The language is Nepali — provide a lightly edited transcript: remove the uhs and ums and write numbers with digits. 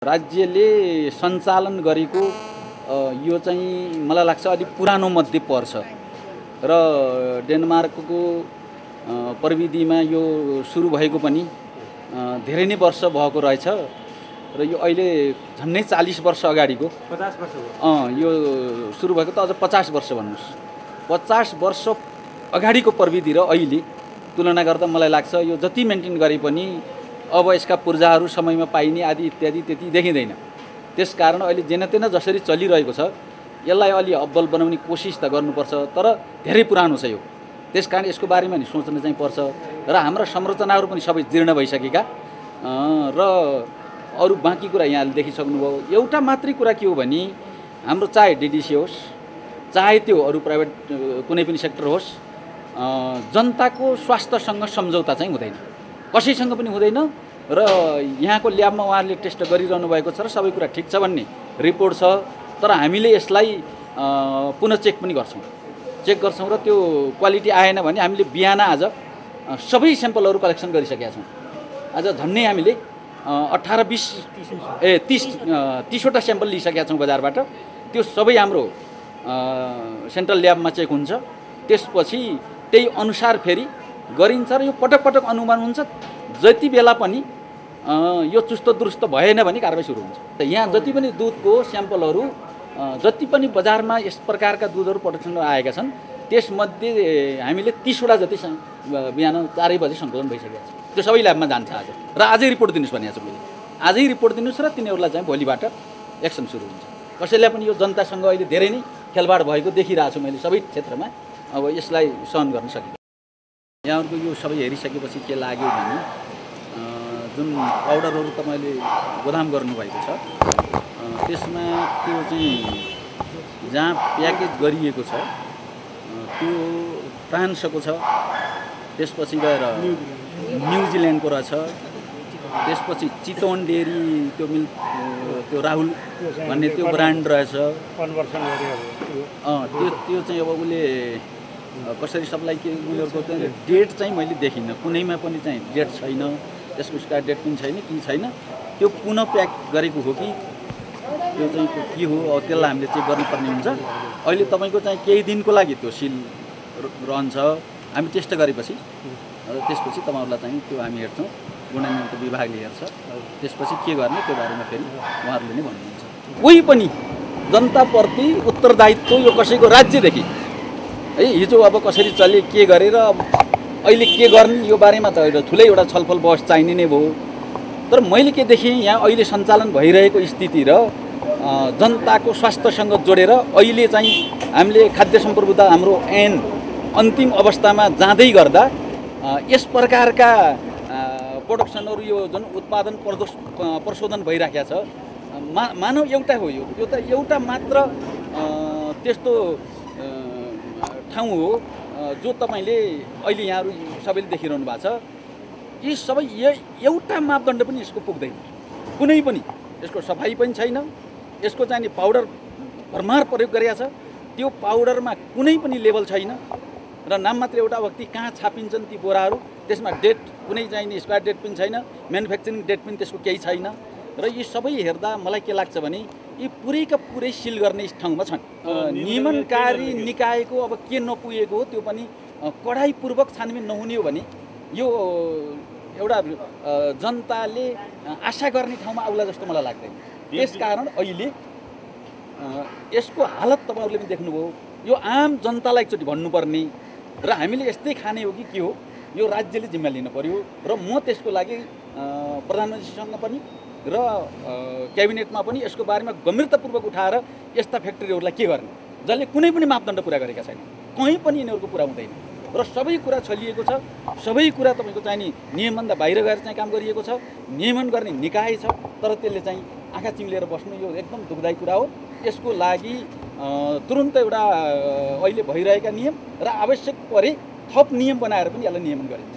राज्यले सञ्चालन गरेको यो चाहिँ मलाई लाग्छ अलिक पुरानो मध्ये पर्छ र डेनमार्कको प्रविधिमा यो सुरु भएको पनि धेरै नै वर्ष भएको रहेछ र यो अहिले झन्नै 40 वर्ष अगाडिको 50 वर्ष हो यो सुरु भएको त अझ 50 वर्ष भन्नुस् 50 वर्ष अगाडिको प्रविधि र अहिले तुलना गर्दा मलाई लाग्छ यो जति मेन्टेन गरे पनि अब यसका पूर्जाहरू समयमा पाइने आदि इत्यादि त्यति देखिँदैन। त्यसकारण अहिले जेनतेन जसरी चलिरहेको छ यसलाई अलि अब्बल बनाउने कोसिस त गर्नुपर्छ तर धेरै पुरानो छ यो। त्यसकारण यसको बारेमा नि सोच्न चाहिँ पर्छ र हाम्रा संरचनाहरू पनि सबै जीर्ण भइसकेका र अरू बाँकी कुरा यहाँले देखिसक्नुभयो। एउटा मात्रै कुरा के हो भने हाम्रो चाहे डिडिसी होस् चाहे त्यो अरू प्राइभेट कुनै पनि सेक्टर होस् जनताको स्वास्थ्यसँग सम्झौता चाहिँ हुँदैन, कसैसँग पनि हुँदैन र यहाँको ल्याबमा उहाँहरूले टेस्ट गरिरहनु भएको छ र सबै कुरा ठिक छ भन्ने रिपोर्ट छ। तर हामीले यसलाई पुनः चेक पनि गर्छौँ र त्यो क्वालिटी आएन भने हामीले बिहान आज सबै स्याम्पलहरू कलेक्सन गरिसकेका छौँ। आज झन्नै हामीले 30वटा स्याम्पल लिइसकेका छौँ बजारबाट। त्यो सबै हाम्रो सेन्ट्रल ल्याबमा चेक हुन्छ, त्यसपछि त्यही अनुसार फेरि गरिन्छ र यो पटक पटक अनुमान हुन्छ। जति बेला पनि यो चुस्त दुरुस्त भएन भने कारबाही सुरु हुन्छ। त यहाँ जति पनि दुधको स्याम्पलहरू जति पनि बजारमा यस प्रकारका दुधहरू प्रडक्सनमा आएका छन् त्यसमध्ये हामीले 30वटा जति बिहान 4 बजे सङ्कलन भइसकेको छ। त्यो सबै ल्याबमा जान्छ आज र आजै रिपोर्ट दिनुहोस् भनेको छु मैले। आजै रिपोर्ट दिनुहोस् र तिनीहरूलाई चाहिँ भोलिबाट एक्सन सुरु हुन्छ। कसैलाई पनि यो जनतासँग अहिले धेरै नै खेलबाड भएको देखिरहेको छु मैले सबै क्षेत्रमा। अब यसलाई सहन गर्न सकिन्छ। यहाँहरूको यो सबै हेरिसकेपछि के लाग्यो भने जुन पाउडरहरू तपाईँले गोदाम गर्नुभएको छ त्यसमा त्यो चाहिँ जहाँ प्याकेज गरिएको छ त्यो फ्रान्सको छ, त्यसपछि गएर न्युजिल्यान्डको रहेछ, त्यसपछि चितवन डेरी त्यो राहुल भन्ने त्यो ब्रान्ड रहेछ। त्यो चाहिँ अब उसले कसरी सप्लाई के उनीहरूको चाहिँ डेट चाहिँ मैले देखिनँ, कुनैमा पनि चाहिँ डेट छैन, त्यसको उसका डेट पनि छैन कि छैन, त्यो पुनः प्याक गरेको हो कि त्यो चाहिँ के हो त्यसलाई हामीले चेक गर्नुपर्ने हुन्छ। अहिले तपाईँको चाहिँ केही दिनको लागि त्यो सिल रहन्छ, हामी टेस्ट गरेपछि त्यसपछि तपाईँहरूलाई चाहिँ त्यो हामी हेर्छौँ, गुणनियन्त्रण विभागले हेर्छ, त्यसपछि के गर्ने त्यो बारेमा फेरि उहाँहरूले नै भन्नुहुन्छ। कोही पनि जनताप्रति उत्तरदायित्व यो कसैको राज्यदेखि है हिजो अब कसरी चले के गरेर अहिले के गर्ने यो बारेमा त ठुलै एउटा छलफल बहस चाहिने नै भयो। तर मैले के देखेँ यहाँ अहिले सञ्चालन भइरहेको स्थिति र जनताको स्वास्थ्यसँग जोडेर अहिले चाहिँ हामीले खाद्य सम्प्रभुता हाम्रो अन्तिम अवस्थामा जाँदै गर्दा यस प्रकारका प्रोडक्सनहरू यो जुन उत्पादन प्रशोधन भइराखेको छ मानव एउटा हो, यो त एउटा मात्र त्यस्तो ठाउँ हो जो तपाईँले अहिले यहाँहरू सबैले देखिरहनु भएको छ। यी सबै एउटा मापदण्ड पनि यसको पुग्दैन, कुनै पनि यसको सफाइ पनि छैन, यसको चाहिँ नि पाउडर भरमार प्रयोग गरिएको छ, त्यो पाउडरमा कुनै पनि लेभल छैन र नाम मात्र एउटा व्यक्ति कहाँ छापिन्छन् ती बोराहरू त्यसमा डेट कुनै चाहिँ नि एक्सपायर डेट पनि छैन, म्यानुफ्याक्चरिङ डेट पनि त्यसको केही छैन र यी सबै हेर्दा मलाई के लाग्छ भने यी पुरैका पुरै सिल गर्ने ठाउँमा छन्। नियमनकारी निकायको अब के नपुगेको हो त्यो पनि कडाइपूर्वक छानबिन नहुने हो भने यो एउटा जनताले आशा गर्ने ठाउँमा आउला जस्तो मलाई लाग्दैन। त्यसकारण अहिले यसको हालत तपाईँहरूले पनि देख्नुभयो, यो आम जनतालाई एकचोटि भन्नुपर्ने र हामीले यस्तै खाने हो कि के हो यो राज्यले जिम्मा लिनु पर्यो र म त्यसको लागि प्रधानमन्त्रीसँग पनि र क्याबिनेटमा पनि यसको बारेमा गम्भीरतापूर्वक उठाएर यस्ता फ्याक्ट्रीहरूलाई के गर्ने जसले कुनै पनि मापदण्ड पुरा गरेका छैन, कहीँ पनि यिनीहरूको पुरा हुँदैन र सबै कुरा छलिएको छ, सबै कुरा तपाईँको चाहिँ नि नियमभन्दा बाहिर गएर चाहिँ काम गरिएको छ, नियमन गर्ने निकाय छ तर त्यसले चाहिँ आँखा चिम्लेर बस्नु यो एकदम दुःखदायी कुरा हो। यसको लागि तुरुन्त एउटा अहिले भइरहेका नियम र आवश्यक परे थप नियम बनाएर पनि यसलाई नियमन गरिन्छ।